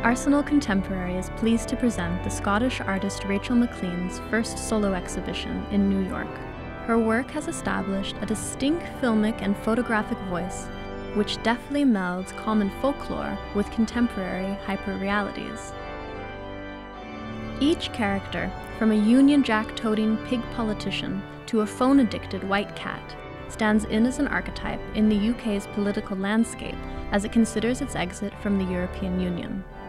Arsenal Contemporary is pleased to present the Scottish artist Rachel Maclean's first solo exhibition in New York. Her work has established a distinct filmic and photographic voice, which deftly melds common folklore with contemporary hyperrealities. Each character, from a Union Jack-toting pig politician to a phone-addicted white cat, stands in as an archetype in the UK's political landscape as it considers its exit from the European Union.